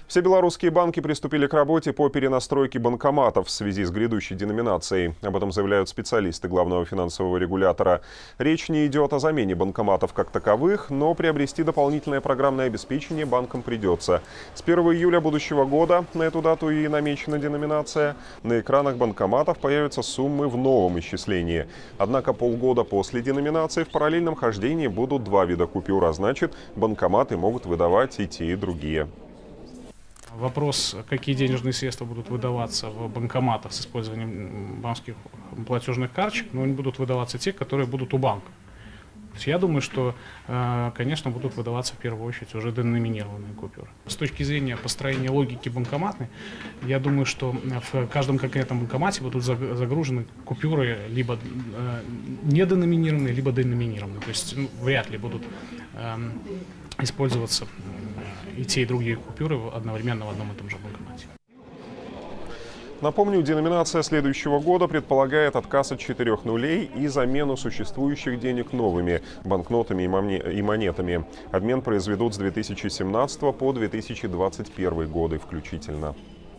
Все белорусские банки приступили к работе по перенастройке банкоматов в связи с грядущей деноминацией. Об этом заявляют специалисты главного финансового регулятора. Речь не идет о замене банкоматов как таковых, но приобрести дополнительное программное обеспечение банкам придется. С 1 июля будущего года, на эту дату и намечена деноминация, на экранах банкоматов появятся суммы в новом исчислении. Однако полгода после деноминации в параллельном хождении будут два вида купюр, а значит, банкоматы могут выдавать и те, и другие. Вопрос, какие денежные средства будут выдаваться в банкоматах с использованием банковских платежных карточек, но они будут выдаваться те, которые будут у банка. То есть я думаю, что, конечно, будут выдаваться в первую очередь уже деноминированные купюры. С точки зрения построения логики банкоматной, я думаю, что в каждом конкретном банкомате будут загружены купюры либо неденоминированные, либо деноминированные. То есть вряд ли будут использоваться и те, и другие купюры одновременно в одном и том же банкомате. Напомню, деноминация следующего года предполагает отказ от 4 нулей и замену существующих денег новыми банкнотами и монетами. Обмен произведут с 2017 по 2021 годы включительно.